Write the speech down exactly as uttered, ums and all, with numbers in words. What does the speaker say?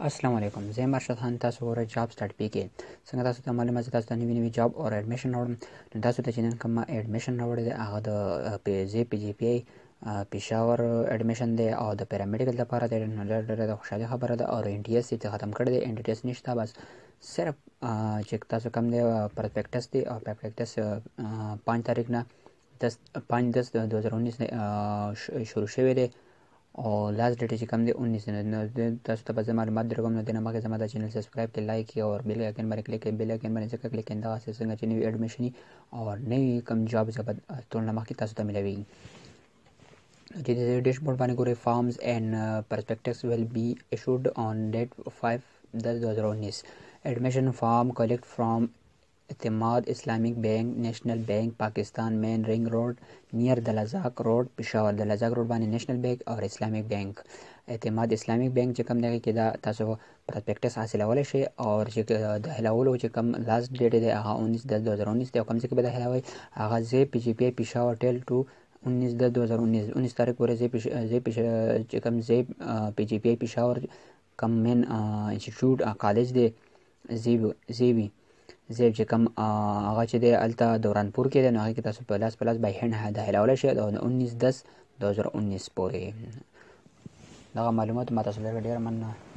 السلام علیکم، زه یم ارشد خان. تاسو ګورئ جابس ډاټ پی کې. څنګه تاسو ته معلومه چې تاسو ته نوي نوي جاب او اډمیشن راوړم. نو تاسو ته چې نن کوم اډمیشن راوړی دی هغه د پی زی پی جی پی آی پېښور اډمیشن دی او د پیرامیډیکل لپاره دی. نو ډېره ډېره د خوشحالي خبره ده. او این ټي ایس یې ختم کړی دی، این ټي ایس نشته، بس صرف چې تاسو کوم دی پرسپیکټس دی او پرسپیکټس پنځه تاریخ نه دس پنځه دس دو هزار انیس شروع شوی دی او لاست ډیټ چې کوم دی انیس نه. تاسو ته به زه معلومات درکوم. نو دې نه مخکې زما دا چینل سبسکرایب کړئ، لایک کړئ او بیل آیکن باندې کلیک کړئ. بیل آیکن باندې ځکه کلیک کړئ دغسې څنګه چې نوي اډمیشن او نوي کوم جاب زه به ټول نه مخکې تاسو ته میلاویږي. چې د ډیشبورډ باندې ګورئ فارمز اینڈ پرسپیکټس ویل بی ایشوډ آن ډیټ فایو دس دو هزار انیس. ایڈمیشن فارم کلیکٹ فرام اعتماد اسلامک بینک، نیشنل بینک پاکستان، مین رنگ روڈ نیر دلزاک روڈ پېښور. دلزاک روډ باندې نیشنل بینک او اسلامک بینک. اعتماد اسلامک بینک چې کوم دی کې دا تاسو پرسپیکټس حاصلولی شئ او چې د حلولو چې کوم لاست ډیټ دی هغه انیس دس دو هزار انیس دی او کوم ځای کې به د حلوئ هغه زی پی جی پی آی پېښور ټیل ټو انیس دس دو هزار انیس انیس تاریخ پورې زی چې کوم زی پی جی پی آی پېښور کوم مین انسټیټیوټ کالج دی زی وي زیب چې کوم هغه چې دی هلته دورانپور کې دی. نو هغې کې تاسو په لاس په لاس بای هینډ داخلولی شئ او د انیس دس دو هزار انیس پورې. دغه معلومات ما تاسو لرګه ډېره مننه.